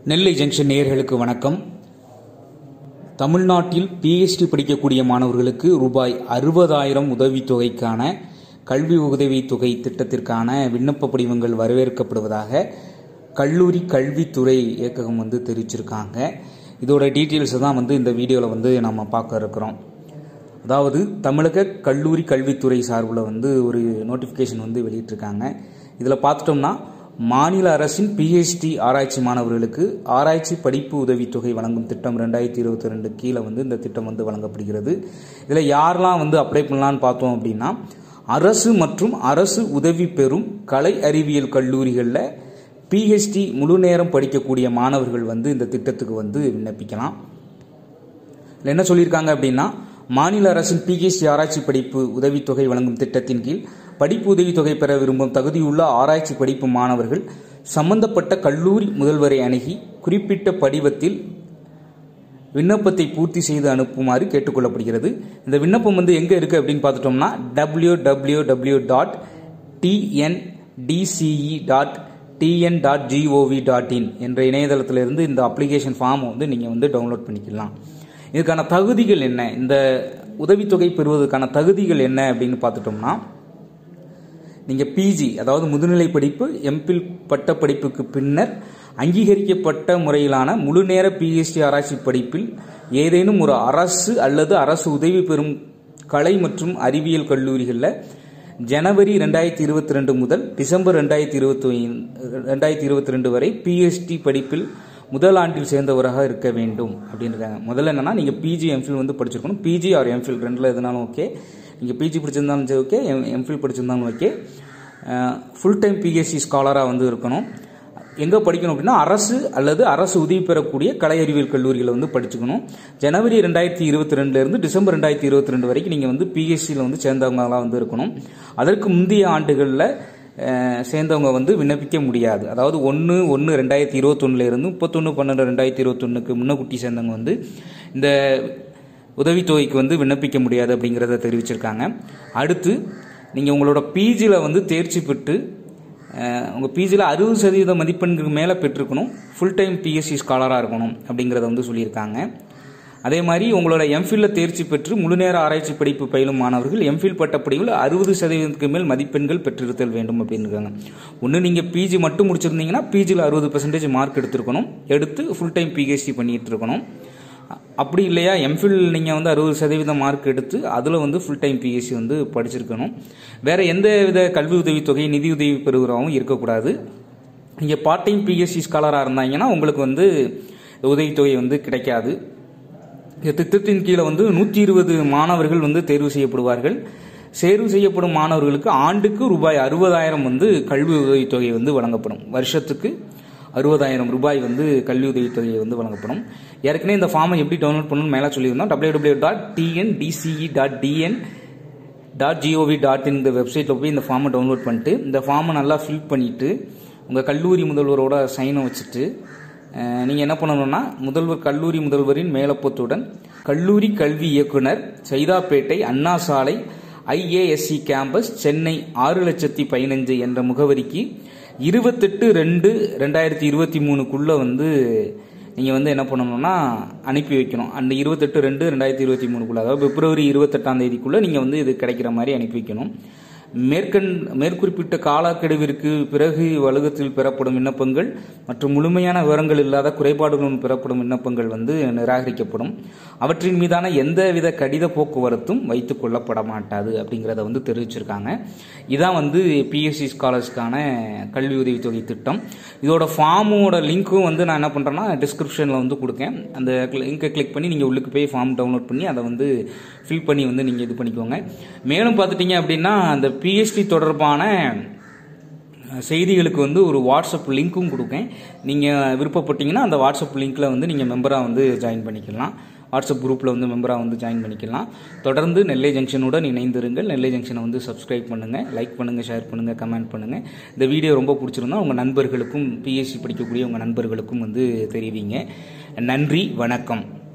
நெல்லை junction நேயர்களுக்கு வணக்கம். தமிழ்நாட்டில் PhD படிக்கக்கூடிய மாணவர்களுக்கு ரூபாய் 60,000 உதவித்தொகைக்கான கல்வி உதவித்தொகை திட்டத்திற்கான விண்ணப்ப படிவங்கள் வரவேற்கப்படுவதாக கல்லூரி கல்வித்துறை இயக்ககம் தெரிவிச்சிருக்காங்க. இதோட டீட்டெயில்ஸ் தான் இந்த வீடியோவில் நம்ம பார்க்க இருக்கிறோம். அதாவது தமிழக கல்லூரி கல்வித்துறை சார்பில் ஒரு நோட்டிஃபிகேஷன் வெளியிட்டிருக்காங்க. இதில் பார்த்துட்டோம்னா மாநில அரசின் PhD ஆராய்ச்சி மாணவர்களுக்கு ஆராய்ச்சி படிப்பு உதவித்தொகை வழங்கும் திட்டம் 2022 கீழே இந்த திட்டம் வழங்கப்படுகிறது. இதில் யாரெல்லாம் அப்ளை பண்ணலான்னு பார்த்தோம் அப்படின்னா, அரசு மற்றும் அரசு உதவி பெறும் கலை அறிவியல் கல்லூரிகளில் PhD முழு நேரம் படிக்கக்கூடிய மாணவர்கள் இந்த திட்டத்துக்கு விண்ணப்பிக்கலாம். இதில் என்ன சொல்லியிருக்காங்க அப்படின்னா, மாநில அரசின் PhD ஆராய்ச்சி படிப்பு உதவித்தொகை வழங்கும் திட்டத்தின் கீழ் படிப்பு உதவித்தொகை பெற விரும்பும் தகுதியுள்ள ஆராய்ச்சி படிப்பு மாணவர்கள் சம்பந்தப்பட்ட கல்லூரி முதல்வரை அணுகி குறிப்பிட்ட படிவத்தில் விண்ணப்பத்தை பூர்த்தி செய்து அனுப்புமாறு கேட்டுக்கொள்ளப்படுகிறது. இந்த விண்ணப்பம் எங்க இருக்கு அப்படின்னு பார்த்துட்டோம்னா www.tndce.tn.gov.in என்ற இணையதளத்திலிருந்து இந்த அப்ளிகேஷன் ஃபார்ம் நீங்க டவுன்லோட் பண்ணிக்கலாம். இதுக்கான தகுதிகள் என்ன, இந்த உதவித்தொகை பெறுவதற்கான தகுதிகள் என்ன அப்படின்னு பார்த்துட்டோம்னா, நீங்கள் PG அதாவது முதுநிலை படிப்பு MPhil பட்டப்படிப்புக்கு பின்னர் அங்கீகரிக்கப்பட்ட முறையிலான முழு நேர PhD ஆராய்ச்சி படிப்பில் ஏதேனும் ஒரு அரசு அல்லது அரசு உதவி பெறும் கலை மற்றும் அறிவியல் கல்லூரிகளில் ஜனவரி 2022 முதல் டிசம்பர் 2022 வரை PhD படிப்பில் முதல் ஆண்டில் சேர்ந்தவராக இருக்க வேண்டும் அப்படின்னு இருக்காங்க. முதல்ல என்னன்னா, நீங்கள் PG MPhil படிச்சிருக்கணும். PG ஆர் MPhil ரெண்டில் எதுனாலும் ஓகே. நீங்கள் PG படிச்சிருந்தாலும் சரி ஓகே, MPhil படிச்சிருந்தாலும் ஓகே. ஃபுல் டைம் PhD ஸ்காலராக இருக்கணும். எங்கே படிக்கணும் அப்படின்னா, அரசு அல்லது அரசு உதவி பெறக்கூடிய கலை அறிவியல் கல்லூரிகளை படிச்சுக்கணும். ஜனவரி 2022 டிசம்பர் 2022 வரைக்கும் நீங்கள் PhDயில் சேர்ந்தவங்களாக இருக்கணும். அதற்கு முந்தைய ஆண்டுகளில் சேர்ந்தவங்க விண்ணப்பிக்க முடியாது. அதாவது 1/1/2021 இருந்து 31/12/2021 முன்னகுட்டி சேர்ந்தவங்க இந்த உதவித்தொகைக்கு விண்ணப்பிக்க முடியாது அப்படிங்கிறத தெரிவிச்சிருக்காங்க. அடுத்து நீங்கள் உங்களோட PGயில் தேர்ச்சி பெற்று உங்கள் PGயில் 60% மதிப்பெண்களுக்கு மேலே பெற்றிருக்கணும். ஃபுல் டைம் PhD ஸ்காலராக இருக்கணும் அப்படிங்கிறத சொல்லியிருக்காங்க. அதே மாதிரி உங்களோட MPhil தேர்ச்சி பெற்று முழுநேர ஆராய்ச்சி படிப்பு பயிலும் மாணவர்கள் MPhil பட்டப்படிவில் 60% மேல் மதிப்பெண்கள் பெற்றிருத்தல் வேண்டும் அப்படின்னு இருக்காங்க. ஒன்று நீங்கள் PG மட்டும் முடிச்சிருந்தீங்கன்னா PGயில் 60% மார்க் எடுத்திருக்கணும், எடுத்து ஃபுல் டைம் PhD பண்ணிட்டு இருக்கணும். அப்படி இல்லையா, MPhil நீங்கள் 60% மார்க் எடுத்து அதில் ஃபுல் டைம் PhD படிச்சிருக்கணும். வேற எந்த வித கல்வி உதவித்தொகை நிதி உதவி பெறுகிறவங்க இருக்கக்கூடாது. நீங்கள் பார்ட் டைம் PhD ஸ்காலராக இருந்தாங்கன்னா உங்களுக்கு உதவித்தொகை கிடைக்காது. திட்டத்தின் கீழே 120 மாணவர்கள் தேர்வு செய்யப்படுவார்கள். தேர்வு செய்யப்படும் மாணவர்களுக்கு ஆண்டுக்கு ரூபாய் 60,000 கல்வி உதவித்தொகை வழங்கப்படும். வருஷத்துக்கு 60,000 ரூபாய் கல்வி உதவித்தொகை வழங்கப்படும். ஏற்கனவே இந்த ஃபார்மை எப்படி டவுன்லோட் பண்ணணும்னு மேலே சொல்லியிருந்தோம். www.tndce.tn.gov.in இந்த வெப்சைட்டில் போய் இந்த ஃபார்மை டவுன்லோட் பண்ணிட்டு இந்த ஃபார்மை நல்லா ஃபில் பண்ணிவிட்டு உங்கள் கல்லூரி முதல்வரோட சைனை வச்சுட்டு நீங்கள் என்ன பண்ணணும்னா, கல்லூரி முதல்வரின் மேலப்பத்துடன் கல்லூரி கல்வி இயக்குனர், சைதாப்பேட்டை, அண்ணா சாலை, IASC கேம்பஸ், சென்னை 6,15,000 என்ற முகவரிக்கு 28/2/2023 நீங்கள் என்ன பண்ணணும்னா அனுப்பி வைக்கணும். அந்த 28/2/2023 அதாவது பிப்ரவரி 28 நீங்கள் இது கிடைக்கிற மாதிரி அனுப்பி வைக்கணும். மேற்குறிப்பிட்ட காலக்கெடுவிற்கு பிறகு வலுகத்தில் பெறப்படும் விண்ணப்பங்கள் மற்றும் முழுமையான விவரங்கள் இல்லாத குறைபாடுகளுடன் பெறப்படும் விண்ணப்பங்கள் நிராகரிக்கப்படும். அவற்றின் மீதான எந்தவித கடித போக்குவரத்தும் வைத்துக் கொள்ளப்பட மாட்டாது அப்படிங்கிறத தெரிவிச்சிருக்காங்க. இதான் PhD ஸ்காலர்ஸ்க்கான கல்வி உதவித்தொகை திட்டம். இதோட ஃபார்மோட லிங்க்கும் நான் என்ன பண்ணுறேன்னா டிஸ்கிரிப்ஷனில் கொடுக்கேன். அந்த லிங்கை கிளிக் பண்ணி நீங்கள் உள்ளுக்கு போய் ஃபார்ம் டவுன்லோட் பண்ணி அதை ஃபில் பண்ணி நீங்கள் இது பண்ணிக்கோங்க. மேலும் பார்த்துட்டீங்க அப்படின்னா, அந்த PhD தொடர்பான செய்திகளுக்கு ஒரு வாட்ஸ்அப் லிங்க்கும் கொடுக்கேன். நீங்கள் விருப்பப்பட்டீங்கன்னா அந்த வாட்ஸ்அப் லிங்க்கில் நீங்கள் மெம்பராக ஜாயின் பண்ணிக்கலாம். வாட்ஸ்அப் குரூப்பில் மெம்பராக ஜாயின் பண்ணிக்கலாம். தொடர்ந்து நெல்லை ஜங்ஷனுடன் இணைந்திருங்கள். நெல்லை ஜங்ஷனை சப்ஸ்கிரைப் பண்ணுங்கள், லைக் பண்ணுங்கள், ஷேர் பண்ணுங்கள், கமெண்ட் பண்ணுங்கள். இந்த வீடியோ ரொம்ப பிடிச்சிருந்தா உங்கள் நண்பர்களுக்கும் PhD படிக்கக்கூடிய உங்கள் நண்பர்களுக்கும் தெரிவிங்க. நன்றி, வணக்கம்.